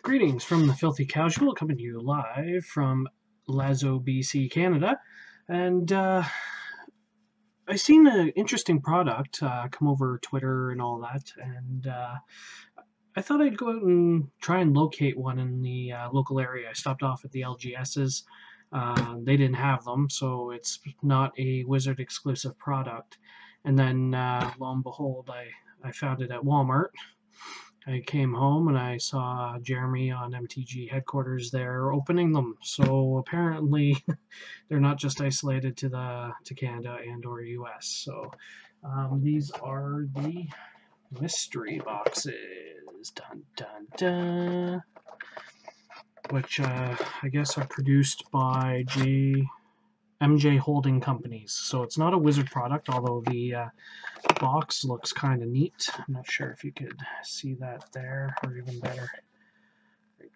Greetings from the Filthy Casual, coming to you live from Lazo, BC, Canada. And I seen an interesting product come over Twitter and all that, and I thought I'd go out and try and locate one in the local area. I stopped off at the LGS's. They didn't have them, so it's not a Wizard exclusive product. And then lo and behold, I found it at Walmart. I came home and I saw Jeremy on MTG headquarters there opening them. So apparently they're not just isolated to Canada and or US. So these are the mystery boxes. Dun dun dun. Which I guess are produced by MJ Holding Companies. So it's not a Wizard product, although the box looks kind of neat. I'm not sure if you could see that there, or even better, right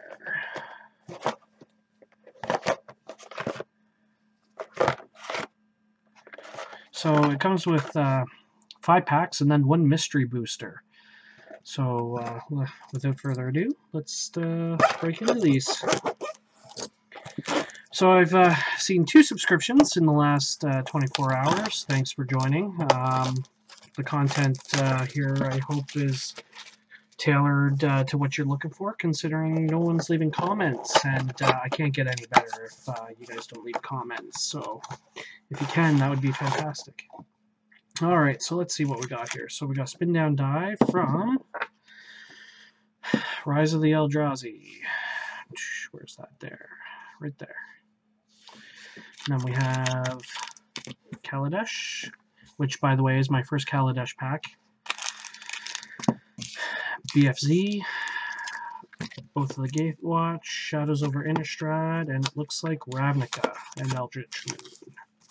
there. So it comes with 5 packs and then 1 mystery booster. So without further ado, let's break into these. So I've seen 2 subscriptions in the last 24 hours. Thanks for joining. The content here, I hope, is tailored to what you're looking for, considering no one's leaving comments, and I can't get any better if you guys don't leave comments. So if you can, that would be fantastic. All right, so let's see what we got here. So we got Spin Down Die from Rise of the Eldrazi. Where's that there? Right there. And then we have Kaladesh, which, by the way, is my first Kaladesh pack. BFZ, both of the Gatewatch, Shadows over Innistrad, and it looks like Ravnica and Eldritch Moon.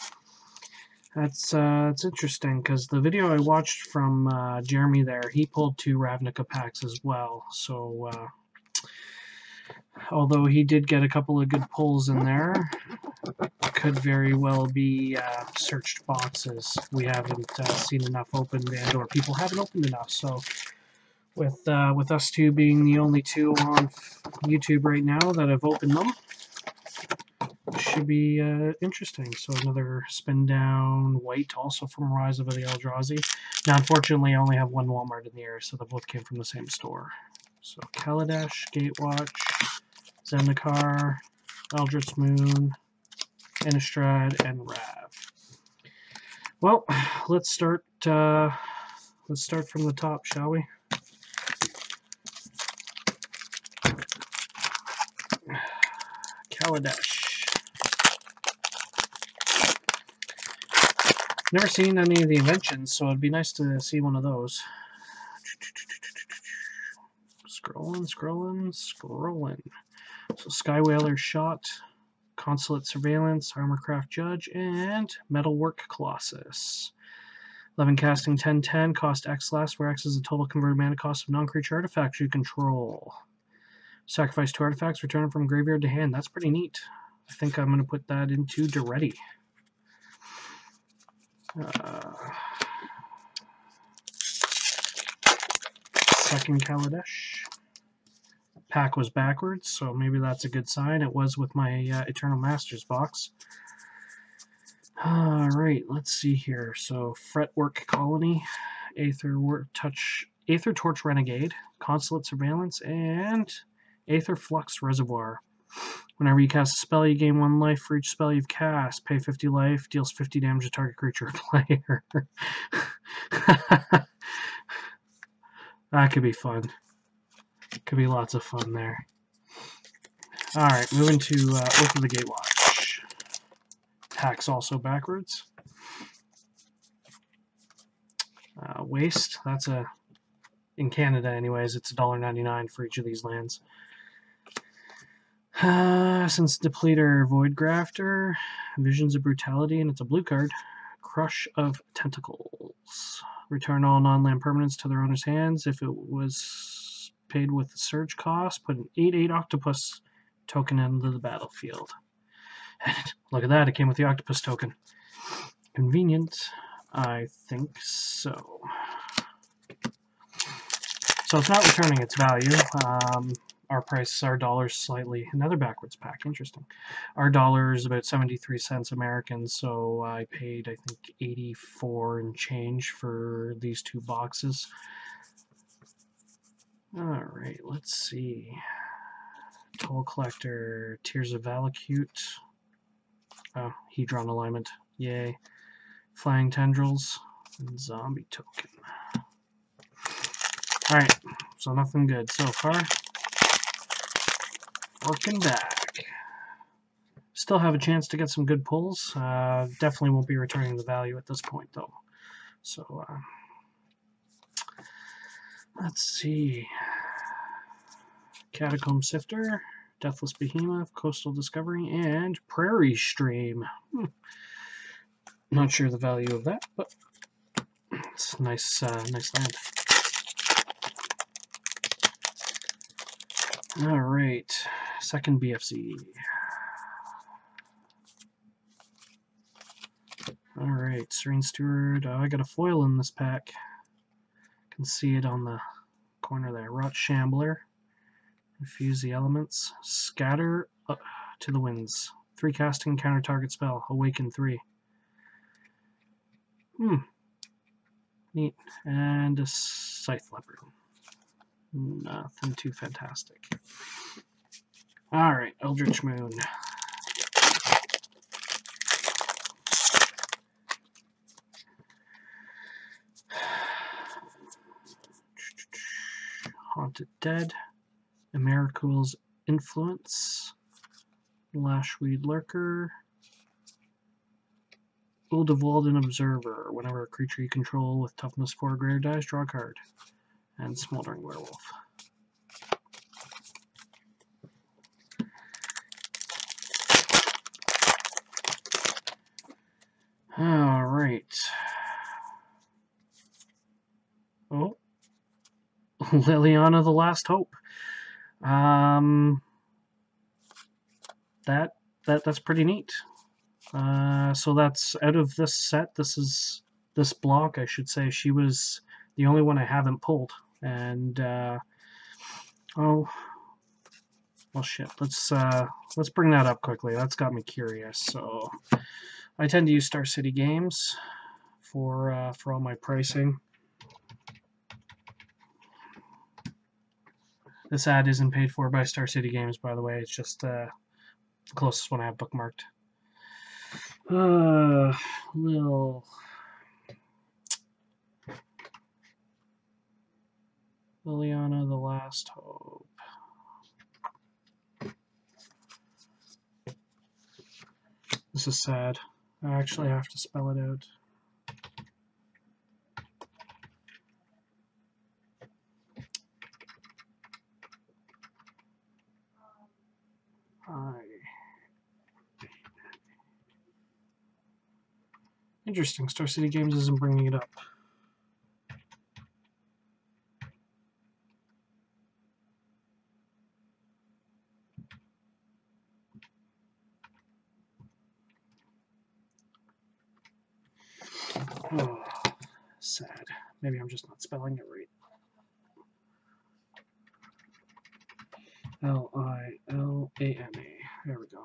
That's interesting, because the video I watched from Jeremy there, he pulled 2 Ravnica packs as well. So, although he did get a couple of good pulls in there, could very well be searched boxes. We haven't seen enough opened, and or people haven't opened enough. So with us 2 being the only 2 on YouTube right now that have opened them, should be interesting. So another Spin Down White, also from Rise of the Eldrazi. Now, unfortunately, I only have 1 Walmart in the area, so they both came from the same store. So Kaladesh, Gatewatch, Zendikar, Eldritch Moon, Innistrad, and Rav. Well, let's start from the top, shall we? Kaladesh. Never seen any of the inventions, so it'd be nice to see one of those. Scrolling. So Skywhaler Shot, Consulate Surveillance, Armorcraft Judge, and Metalwork Colossus. 11 casting, 10/10, cost X less, where X is the total converted mana cost of non-creature artifacts you control. Sacrifice 2 artifacts, return them from graveyard to hand. That's pretty neat. I think I'm going to put that into Duretti. Second Kaladesh. Pack was backwards, so maybe that's a good sign. It was with my Eternal Masters box. Alright, let's see here. So, Fretwork Colony, Aether Torch Renegade, Consulate Surveillance, and Aether Flux Reservoir. Whenever you cast a spell, you gain 1 life for each spell you've cast. Pay 50 life, deals 50 damage to target creature or player. That could be fun. Could be lots of fun there. Alright, moving to Oath of the Gatewatch. Pack's also backwards. Waste, that's in Canada anyways, it's $1.99 for each of these lands. Since Depleter, Void Grafter, Visions of Brutality, and it's a blue card. Crush of Tentacles. Return all non-land permanents to their owner's hands. If it was paid with the surge cost, put an 8/8 octopus token into the battlefield. Look at that, it came with the octopus token. Convenient, I think so. So it's not returning its value. our price, our dollar's slightly another backwards pack. Interesting. Our dollar is about 73 cents American, so I paid, I think, 84 and change for these two boxes. All right, let's see. Toll Collector, Tears of Valakut. Oh, Hedron Alignment. Yay. Flying Tendrils, and Zombie Token. Alright, so nothing good so far. Working back. Still have a chance to get some good pulls. Definitely won't be returning the value at this point, though. So, let's see. Catacomb Sifter, Deathless Behemoth, Coastal Discovery, and Prairie Stream. Not sure the value of that, but it's a nice, nice land. All right, second BFZ. All right, Serene Steward. I got a foil in this pack. Can see it on the corner there. Rot Shambler. Infuse the elements. Scatter to the winds. 3 casting, counter target spell. Awaken 3. Neat. And a Scythe Leopard. Nothing too fantastic. Alright, Eldritch Moon. Haunted Dead. Americool's Influence. Lashweed Lurker. Uldevalden Observer. Whenever a creature you control with toughness 4 or greater dies, draw a card. And Smoldering Werewolf. Alright. Oh. Liliana the Last Hope. That's pretty neat. So that's out of this set. This block, I should say. She was the only one I haven't pulled. And oh, well, shit. Let's bring that up quickly. That's got me curious. So I tend to use Star City Games for all my pricing. This ad isn't paid for by Star City Games, by the way. It's just the closest one I have bookmarked. Liliana the Last Hope. This is sad. I actually have to spell it out. Interesting. Star City Games isn't bringing it up. Oh, sad. Maybe I'm just not spelling it right. Lilana. There we go.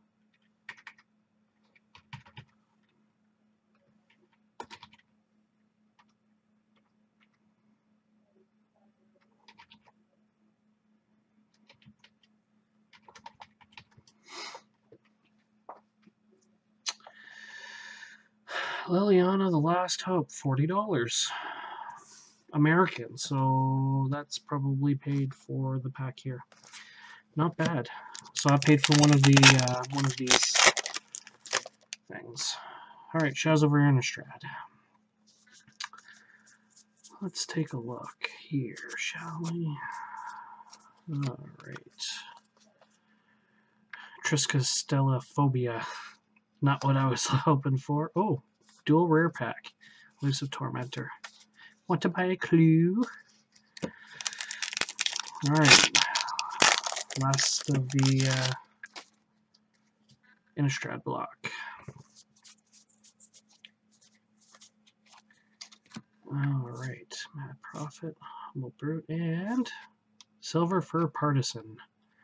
Liliana the Last Hope, $40. American, so that's probably paid for the pack here. Not bad. So I paid for one of these things. All right, Shadows over Innistrad. Let's take a look here, shall we? All right. Triskastellaphobia. Not what I was hoping for. Oh, dual rare pack. Elusive Tormentor. Want to buy a clue? All right. Last of the Innistrad block. All right. Mad Prophet, Humble Brute, and Silver Fur Partisan.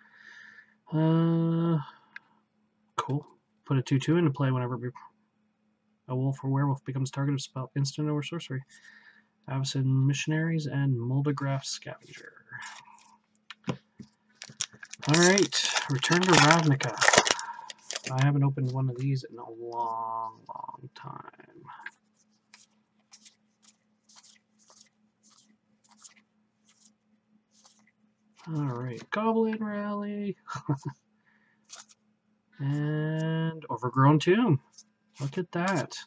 Cool. Put a 2/2 into play whenever a wolf or werewolf becomes target of spell, instant, or sorcery. Avacyn Missionaries and Moldograph Scavenger. Alright, Return to Ravnica. I haven't opened one of these in a long, long time. Alright, Goblin Rally. And Overgrown Tomb. Look at that.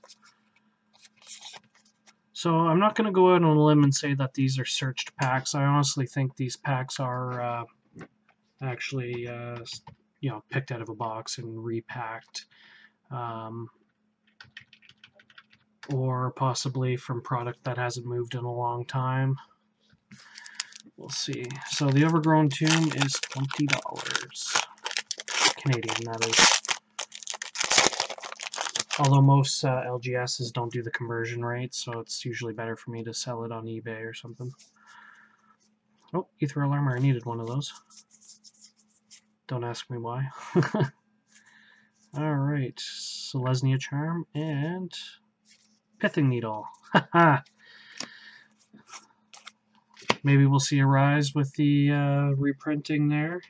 So I'm not going to go out on a limb and say that these are searched packs. I honestly think these packs are actually, you know, picked out of a box and repacked. Or possibly from product that hasn't moved in a long time. We'll see. So the Overgrown Tomb is $20. Canadian, that is. Although most LGSs don't do the conversion rate, so it's usually better for me to sell it on eBay or something. Oh, Ethereal Armor, I needed one of those. Don't ask me why. Alright, Selesnya Charm and Pithing Needle. Haha! Maybe we'll see a rise with the reprinting there.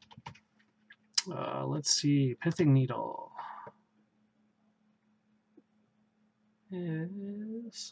Let's see, Pithing Needle. It's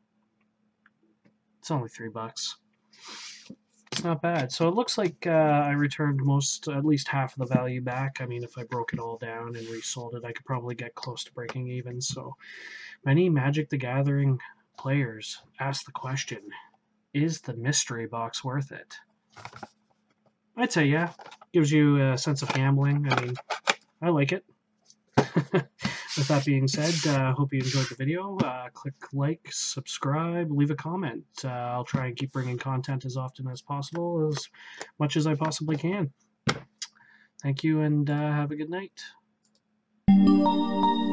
only $3. It's not bad. So it looks like I returned at least half of the value back. I mean, if I broke it all down and resold it, I could probably get close to breaking even. So many Magic the Gathering players ask the question, is the mystery box worth it? I'd say yeah. Gives you a sense of gambling. I mean, I like it. With that being said, hope you enjoyed the video. Click like, subscribe, leave a comment. I'll try and keep bringing content as often as possible, as much as I possibly can. Thank you, and have a good night.